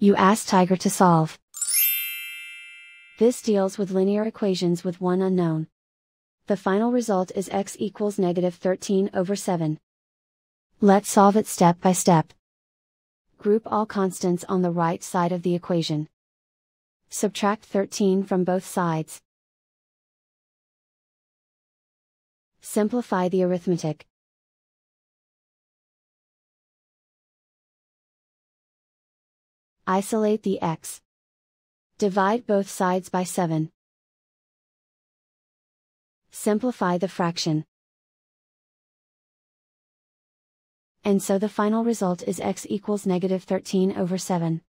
You ask Tiger to solve. This deals with linear equations with one unknown. The final result is x equals -13/7. Let's solve it step by step. Group all constants on the right side of the equation. Subtract 13 from both sides. Simplify the arithmetic. Isolate the x. Divide both sides by 7. Simplify the fraction. And so the final result is x equals -13/7.